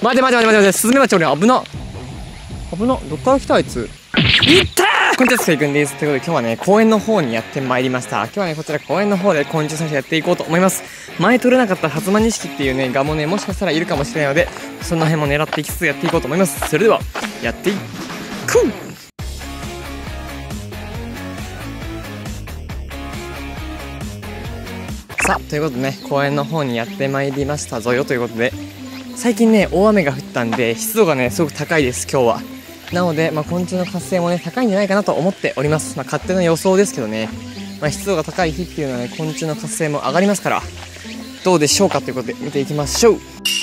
待て待て待て待て待て、スズメバチ俺危な。危な。どっから来たあいつ。いったー。こんにちは、すけくんです。ということで今日はね、公園の方にやってまいりました。今日はね、こちら公園の方で昆虫採集やっていこうと思います。前取れなかった初間錦っていうね、ガもね、もしかしたらいるかもしれないので、その辺も狙っていきつつやっていこうと思います。それでは、やっていこう。さあ、ということでね、公園の方にやってまいりましたぞよということで、最近ね、大雨が降ったんで、湿度がね、すごく高いです、今日は。なので、昆虫の活性もね、高いんじゃないかなと思っております。勝手な予想ですけどね、湿度が高い日っていうのはね、昆虫の活性も上がりますから、どうでしょうかということで、見ていきましょう。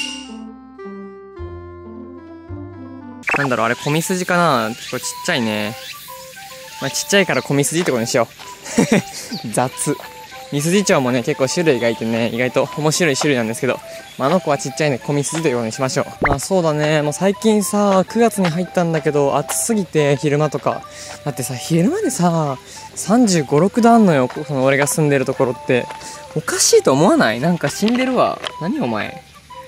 なんだろう、あれ、コミスジかな。結構ちっちゃいね。ちっちゃいからコミスジってことにしよう。雑。ミスジチョウもね、結構種類がいてね、意外と面白い種類なんですけど、あの子はちっちゃいね、コミスジということにしましょう。そうだね、もう最近さ、9月に入ったんだけど、暑すぎて、昼間とか。だってさ、昼間でさ、35、6度あんのよ、この俺が住んでるところって。おかしいと思わない？なんか死んでるわ。何お前。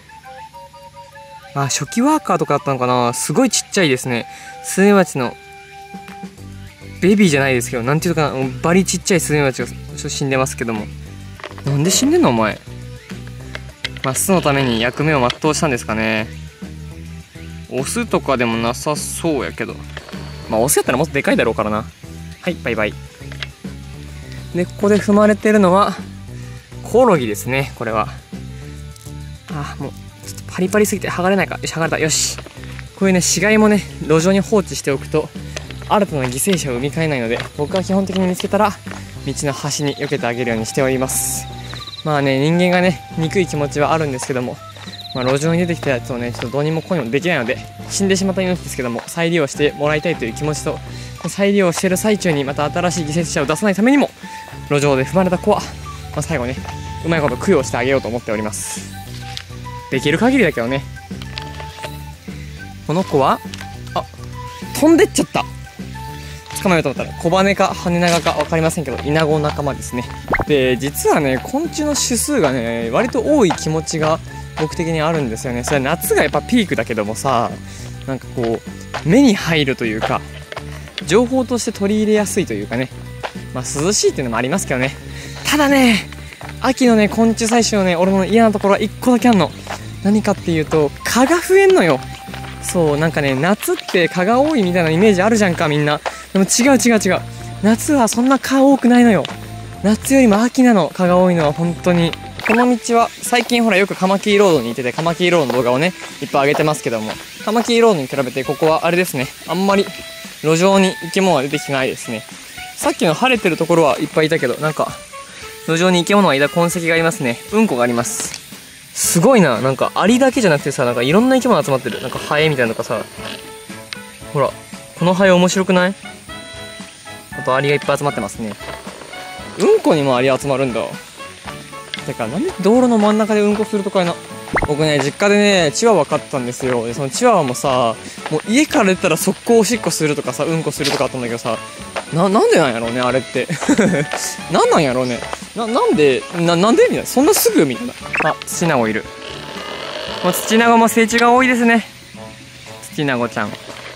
初期ワーカーとかだったのかな。すごいちっちゃいですね。スズメバチの、ベビーじゃないですけど、なんていうかな、バリちっちゃいスズメバチが死んでますけども。なんで死んでんのお前。巣のために役目を全うしたんですかね。オスとかでもなさそうやけど。オスやったらもっとでかいだろうからな。はい、バイバイ。で、ここで踏まれてるのは、コオロギですね、これは。もう、ちょっとパリパリすぎて剥がれないか。よし、剥がれた。よし。こういうね、死骸もね、路上に放置しておくと、新たな犠牲者を生みかえないので、僕は基本的に見つけたら道の端に避けてあげるようにしております。人間がね、憎い気持ちはあるんですけども、路上に出てきたやつをね、ちょっとどうにもこうにもできないので、死んでしまった命ですけども、再利用してもらいたいという気持ちと、再利用している最中にまた新しい犠牲者を出さないためにも、路上で踏まれた子は、最後ね、うまいこと供養してあげようと思っております。できる限りだけどね。この子は、飛んでっちゃった。捕まえようと思ったら、小羽か羽長か分かりませんけど、イナゴ仲間ですね。で、実はね、昆虫の種数がね、割と多い気持ちが僕的にあるんですよね。それは夏がやっぱピークだけどもさ、なんかこう、目に入るというか、情報として取り入れやすいというかね、涼しいっていうのもありますけどね。ただね、秋のね、昆虫採集のね、俺の嫌なところは1個だけあんの。何かっていうと、蚊が増えんのよ。そう、なんかね、夏って蚊が多いみたいなイメージあるじゃんか、みんな。でも違う。夏はそんな蚊多くないのよ。夏よりも秋なの、蚊が多いのは本当に。この道は、最近ほらよくカマキリロードに行ってて、カマキリロードの動画をね、いっぱい上げてますけども、カマキリロードに比べてここはあれですね、あんまり路上に生き物は出てきてないですね。さっきの晴れてるところはいっぱいいたけど、なんか、路上に生き物がいた痕跡がありますね。うんこがあります。すごいな。なんかアリだけじゃなくてさ、なんかいろんな生き物集まってる。なんかハエみたいなのとかさ。ほら、このハエ面白くない？あとアリがいっぱい集まってますね。うんこにもアリ集まるんだ。てか、なんで道路の真ん中でうんこするとかいな。僕ね、実家でね、チワワ飼ってたんですよ。で、そのチワワもさ、もう家から出たら速攻おしっこするとかさ、うんこするとかあったんだけどさ、なんでなんやろうね、あれって。なんやろうね。なんでみたいな。そんなすぐみたいな。ツチナゴいる。ツチナゴも成虫が多いですね。ツチナゴちゃん。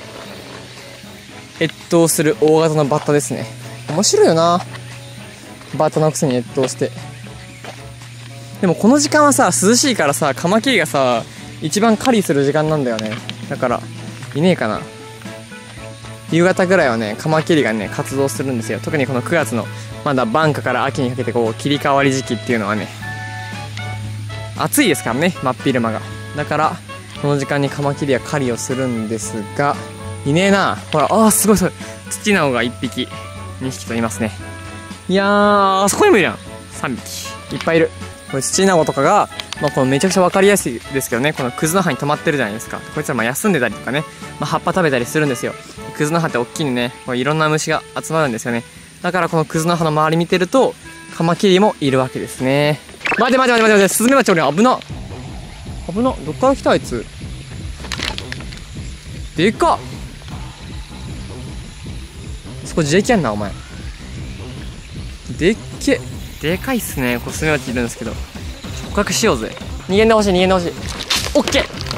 越冬する大型のバッタですね。面白いよな。バッタのくせに越冬して。でもこの時間はさ、涼しいからさ、カマキリがさ、一番狩りする時間なんだよね。だから、いねえかな。夕方ぐらいはね、カマキリがね、活動するんですよ。特にこの9月の、まだ晩夏から秋にかけてこう、切り替わり時期っていうのはね、暑いですからね、真っ昼間が。だから、この時間にカマキリは狩りをするんですが、いねえな。ほら、すごい。ツチナゴが1匹、2匹といますね。いやー、あそこにもいるやん。3匹。いっぱいいる。これツチナゴとかが、このめちゃくちゃ分かりやすいですけどね、このクズの葉に止まってるじゃないですか。こいつら休んでたりとかね、葉っぱ食べたりするんですよ。クズの葉って大きいね、いろんな虫が集まるんですよね。だからこのクズの葉の周り見てると、カマキリもいるわけですね。待て、スズメバチ俺危な。どっから来たあいつ。でかっ。そこ自力やんな、お前。でっけ。でかいっすね。スズメバチいるんですけど。捕獲しようぜ。逃げんでほしい。オッケー。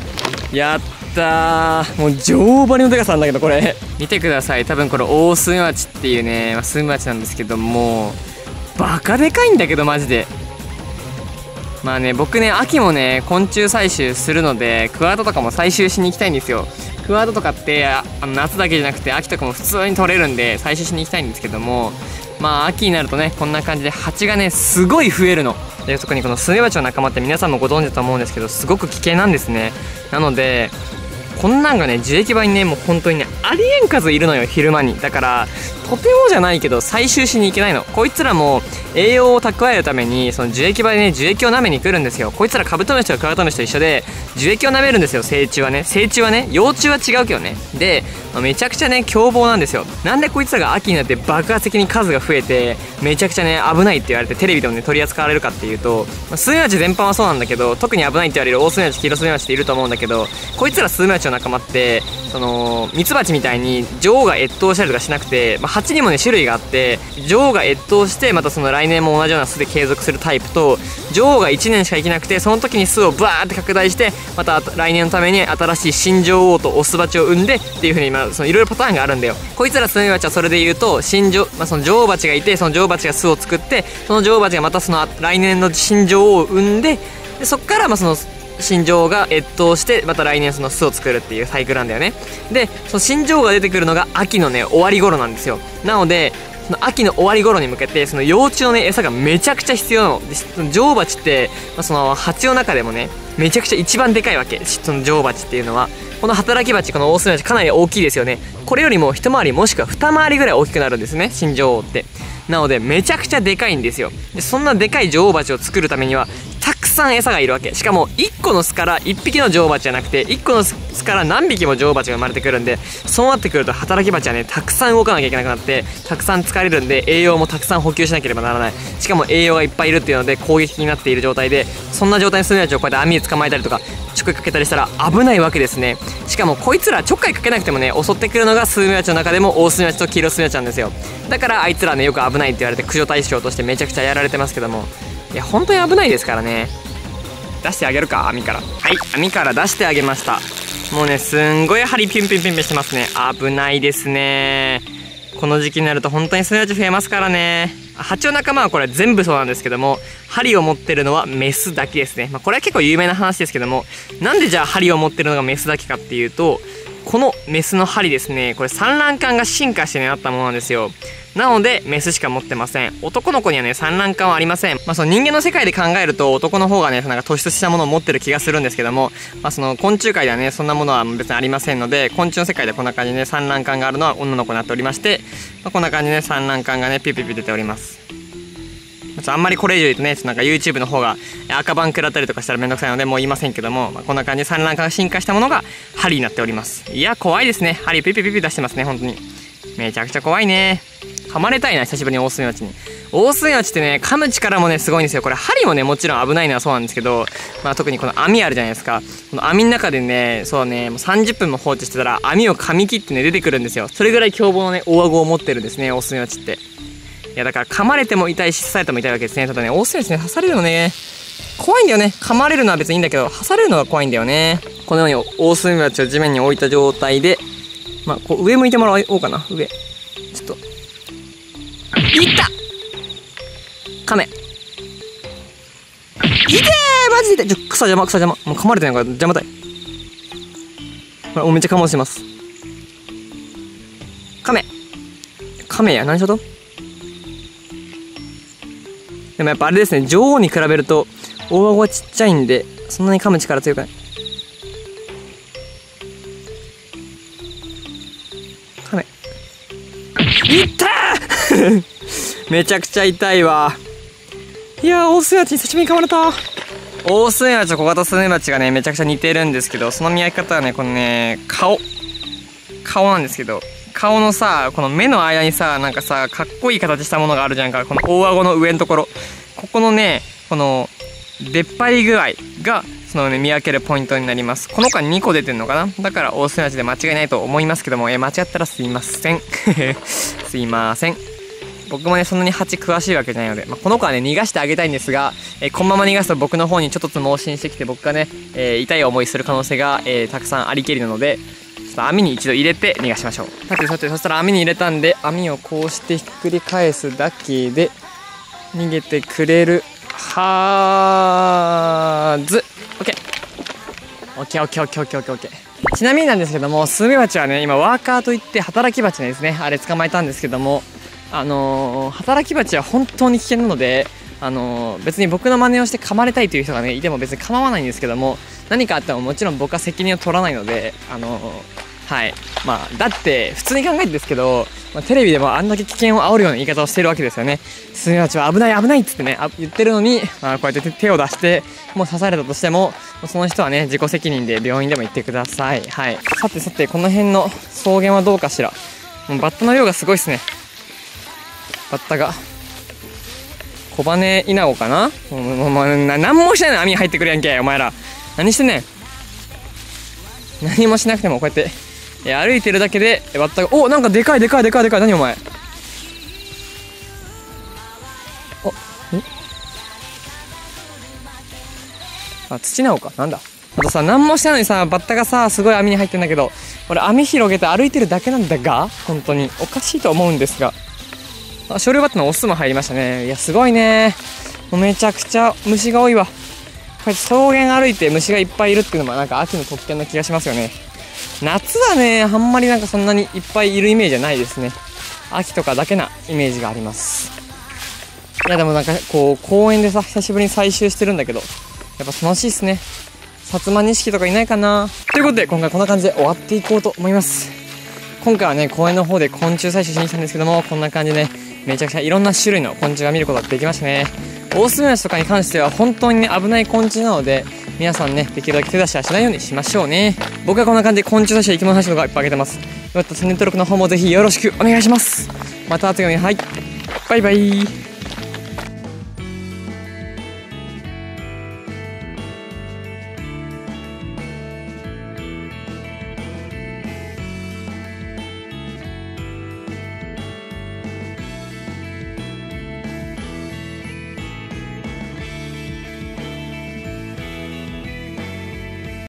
やったー。もう上張りのでかさなんだけど、これ見てください。多分これオオスズメバチっていうね、スズメバチなんですけども、バカでかいんだけどマジで。まあね、僕ね、秋もね昆虫採集するので、クワガタとかも採集しに行きたいんですよ。クワガタとかって夏だけじゃなくて秋とかも普通に取れるんで採集しに行きたいんですけども、まあ秋になるとねこんな感じで蜂がねすごい増えるので、特にこのスズメバチの仲間って皆さんもご存知だと思うんですけど、すごく危険なんですね。なのでこんなんがね樹液場にねもう本当にねありえん数いるのよ、昼間に。だからとてもじゃないけど採集しに行けないの。こいつらも栄養を蓄えるためにその樹液場でね樹液を舐めに来るんですよ。こいつらカブトムシとかクワガタムシと一緒で樹液を舐めるんですよ。成虫はね幼虫は違うけどね。で、めちゃくちゃね凶暴なんですよ。なんでこいつらが秋になって爆発的に数が増えてめちゃくちゃね危ないって言われてテレビでもね取り扱われるかっていうと、スズメバチ全般はそうなんだけど、特に危ないって言われるオオスズメバチ、キイロスズメバチっていると思うんだけど、こいつらスズメバチの仲間ってそのミツバチみたいに女王が越冬したりとかしなくて、蜂にもね種類があって、女王が越冬してまたその来年も同じような巣で継続するタイプと、女王が1年しか生きなくてその時に巣をバーって拡大してまた来年のために新しい新女王とオスバチを産んでっていう風にそのいろいろパターンがあるんだよ。こいつらスズメバチはそれで言うとその女王バチがいて、その女王バチが巣を作って、その女王バチがまたその来年の新女王を産んで、そっからその新女王が越冬してまた来年その巣を作るっていうサイクルなんだよね。でその新女王が出てくるのが秋のね終わり頃なんですよ。なのでその秋の終わり頃に向けてその幼虫のね餌がめちゃくちゃ必要なので、その女王バチって、その蜂の中でもねめちゃくちゃ一番でかいわけ。その女王バチっていうのは、この働きバチ、このオオスズメバチかなり大きいですよね。これよりも一回りもしくは二回りぐらい大きくなるんですね、新女王って。なのでめちゃくちゃでかいんですよ。でそんなでかい女王バチを作るためにはたくさん餌がいるわけ。しかも1個の巣から1匹の女王バチじゃなくて1個の巣から何匹も女王バチが生まれてくるんで、そうなってくると働きバチはねたくさん動かなきゃいけなくなってたくさん疲れるんで、栄養もたくさん補給しなければならない。しかも栄養がいっぱいいるっていうので攻撃的になっている状態で、そんな状態にスズメバチをこうやって網で捕まえたりとかちょっかいかけたりしたら危ないわけですね。しかもこいつらちょっかいかけなくてもね襲ってくるのがスズメバチの中でもオオスズメバチとキイロスズメバチなんですよ。だからあいつらねよく危ないって言われて駆除対象としてめちゃくちゃやられてますけども、いや本当に危ないですからね。出してあげるか、網から。はい、網から出してあげました。もうねすんごい針ピュンピュンピュンピュンしてますね。危ないですね。この時期になると本当にスズメバチ増えますからね。蜂の仲間はこれ全部そうなんですけども、針を持ってるのはメスだけですね。これは結構有名な話ですけども、なんでじゃあ針を持ってるのがメスだけかっていうと、このメスの針ですね、これ産卵管が進化してねなったものなんですよ。なのでメスしか持ってません。男の子にはね産卵管はありません。その人間の世界で考えると男の方がねなんか突出したものを持ってる気がするんですけども、その昆虫界ではねそんなものは別にありませんので、昆虫の世界でこんな感じで、ね、産卵管があるのは女の子になっておりまして、こんな感じで、ね、産卵管がねピュピュピュ出ております。あんまりこれ以上言うとねなんか YouTube の方が赤バン食らったりとかしたらめんどくさいのでもう言いませんけども、こんな感じで産卵管が進化したものが針になっております。いや怖いですね。針ピュピュピュピュ出してますね。本当にめちゃくちゃ怖いね。噛まれたいな、久しぶりにオオスズメバチに。オオスズメバチってね噛む力もねすごいんですよ。これ針もねもちろん危ないのはそうなんですけど、特にこの網あるじゃないですか。この網の中でねそうねもう30分も放置してたら網を噛み切ってね出てくるんですよ。それぐらい凶暴のね大顎を持ってるんですね、オオスズメバチって。いやだから噛まれても痛いし刺されても痛いわけですね。ただねオオスズメバチね刺されるのね怖いんだよね。噛まれるのは別にいいんだけど刺されるのが怖いんだよね。このようにオオスズメバチを地面に置いた状態で、こう上向いてもらおうかな。上ちょっといった噛めいてーマジで草邪魔もう噛まれてないから邪魔だい。ほらめっちゃ噛もうとしてます。噛めや何しろと。でもやっぱあれですね、女王に比べると大顎はちっちゃいんでそんなに噛む力強くない。噛めいったーめちゃくちゃ痛いわ。いやーオオスズメバチに久しぶりに噛まれた。オオスズメバチと小型スズメバチがねめちゃくちゃ似てるんですけど、その見分け方はねこのね顔なんですけど、顔のさこの目の間にさなんかさかっこいい形したものがあるじゃんか。この大顎の上のところ、ここのねこの出っ張り具合がそのね見分けるポイントになります。この子は2個出てんのかな。だからオオスズメバチで間違いないと思いますけども、間違ったらすいませんすいません。 僕もねそんなに蜂詳しいわけじゃないので、この子はね逃がしてあげたいんですが、このまま逃がすと僕の方にちょっとずつ猛進してきて、僕がね、痛い思いする可能性が、たくさんありけりなので、ちょっと網に一度入れて逃がしましょう。さてそしたら網に入れたんで、網をこうしてひっくり返すだけで逃げてくれるはず。オッケー。ちなみになんですけども、スズメバチはね今ワーカーといって働きバチですね、あれ捕まえたんですけども、働きバチは本当に危険なので、別に僕の真似をして噛まれたいという人がねいても別に構わないんですけども、何かあってももちろん僕は責任を取らないので、はい、だって普通に考えてですけど、テレビでもあんだけ危険を煽るような言い方をしてるわけですよね。スズメバチは危ないっつってね言ってるのに、こうやって手を出してもう刺されたとしても、その人はね自己責任で病院でも行ってください。はい、さてこの辺の草原はどうかしら。もうバッタの量がすごいっすね。バッタが小羽イナゴかな。何もしてないの、網に入ってくるやんけお前ら。何してんねん。何もしなくてもこうやって歩いてるだけでバッタが、お、なんかでかい。何お前。土なのかなんだ。あとさ、何もしてないのにさ、バッタがさすごい網に入ってんだけど、俺網広げて歩いてるだけなんだが、本当におかしいと思うんですが、少量バッタのオスも入りましたね。いやすごいね、もうめちゃくちゃ虫が多いわ。こうやって草原歩いて虫がいっぱいいるっていうのもなんか秋の特権な気がしますよね。夏はねあんまりなんかそんなにいっぱいいるイメージはないですね。秋とかだけなイメージがあります。いやでもなんかこう公園でさ久しぶりに採集してるんだけど、やっぱ楽しいっすね。薩摩錦とかいないかな。ということで今回こんな感じで終わっていこうと思います。今回はね公園の方で昆虫採集しに来たんですけども、こんな感じでねめちゃくちゃいろんな種類の昆虫が見ることができましたね。オオスズメバチとかに関しては本当にね危ない昆虫なので、皆さんねできるだけ手出しはしないようにしましょうね。僕はこんな感じで昆虫採集や生き物採集とかいっぱいあげてます。よかったらチャンネル登録の方もぜひよろしくお願いします。また会う時に、はい、バイバイ。